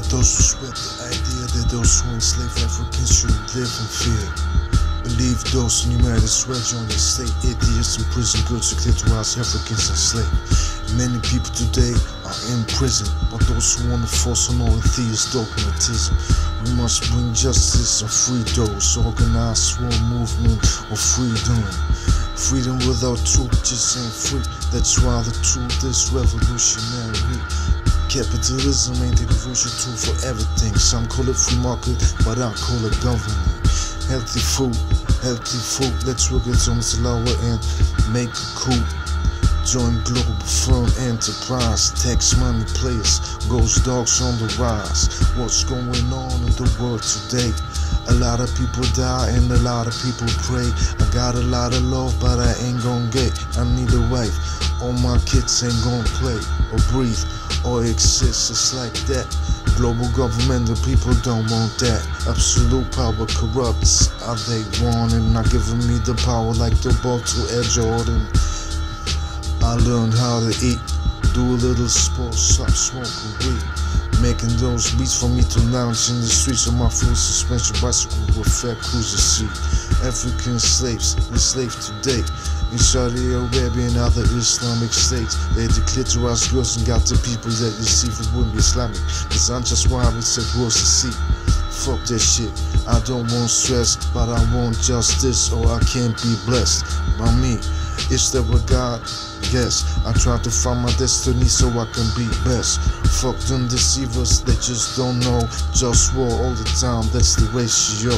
Those who spread the idea that those who enslave Africans should live in fear. Believe those who might as well join the state. Idiots in prison, girls who clitorize Africans enslaved. Many people today are in prison, but those who want to force on all atheist dogmatism. We must bring justice and free those. Organized sworn movement of freedom. Freedom without truth just ain't free. That's why the truth is revolutionary. Capitalism ain't the universal tool for everything. Some call it free market, but I call it governing. Healthy food, let's work it on the lower end, make a coup. Join global firm enterprise, tax money players, ghost dogs on the rise. What's going on in the world today? A lot of people die and a lot of people pray. I got a lot of love, but I ain't gon' get. I need a wife, all my kids ain't gon' play or breathe or exist, it's like that. Global government, the people don't want that. Absolute power corrupts, are they wanting? Not giving me the power like the ball to Air Jordan. I learned how to eat, do a little sports, stop smoking weed. Making those beats for me to lounge in the streets of my full suspension bicycle with fat cruiser seat. African slaves, enslaved today in Saudi Arabia and other Islamic states. They declare to us girls and got the people that you see for women Islamic. Cause I'm just why I said girls to see. Fuck that shit, I don't want stress, but I want justice or I can't be blessed by me. Is there a God? Yes, I try to find my destiny so I can be best. Fuck them deceivers, they just don't know. Just war all the time, that's the ratio.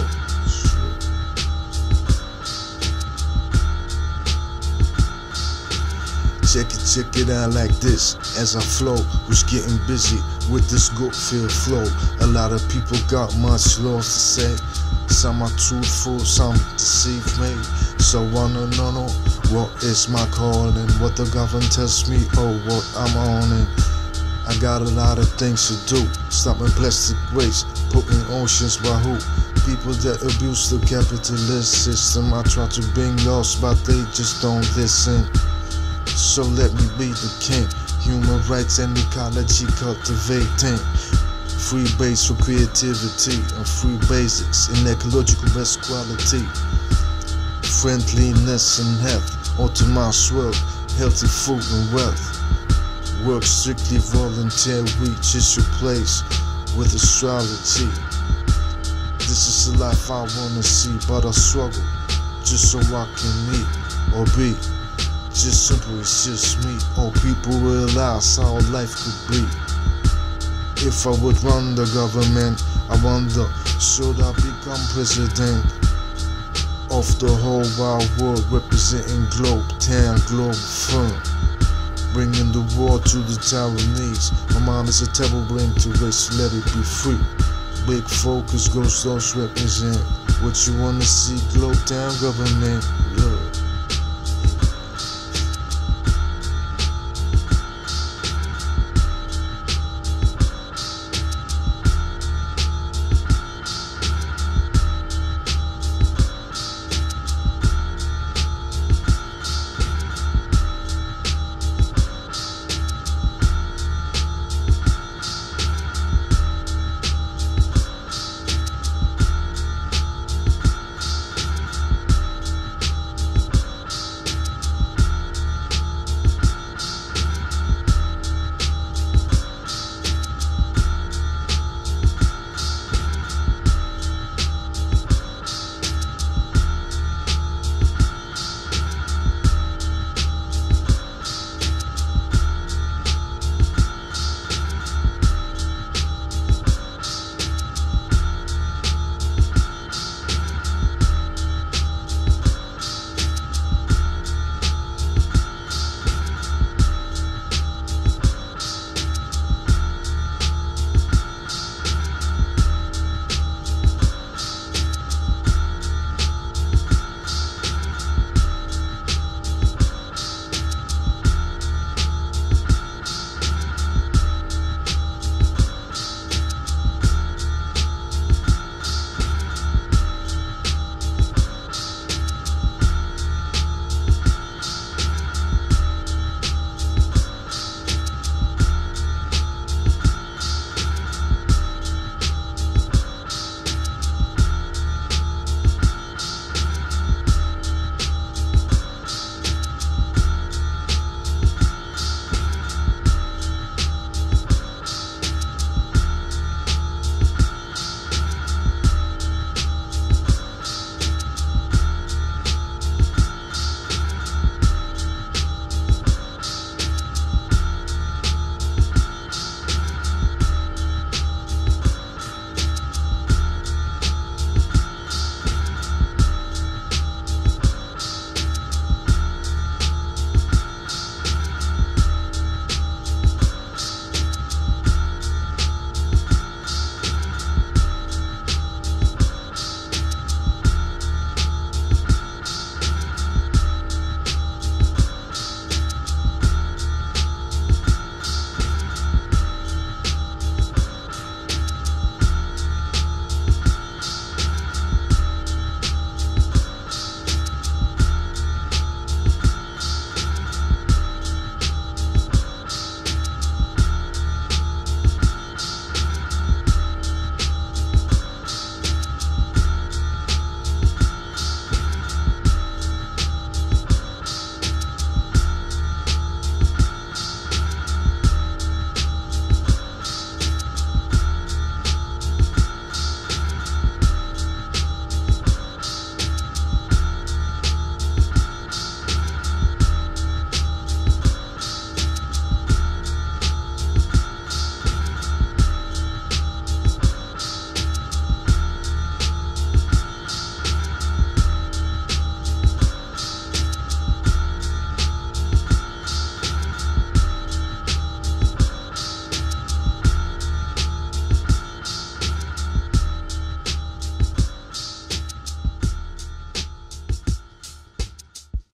Check it out like this as I flow. Who's getting busy with this good feel flow? A lot of people got much love to say. Some are truthful, some deceive me. So I don't know what is my calling, what the government tells me, oh what I'm on it. I got a lot of things to do. Stopping plastic waste, putting oceans by who? People that abuse the capitalist system. I try to bring laws, but they just don't listen. So let me be the king. Human rights and ecology cultivating. Free base for creativity and free basics in ecological best quality. Friendliness and health, optimized world, healthy food and wealth. Work strictly volunteer, reach your place with astrology. This is the life I wanna see, but I struggle just so I can eat or be. Just simple, it's just me. All people realize how life could be. If I would run the government, I wonder, should I become president of the whole wide world, representing globe, town, global firm, bringing the war to the Taiwanese. My mind is a terrible brain to waste, let it be free. Big focus goes those represent what you wanna see, globe, town, government.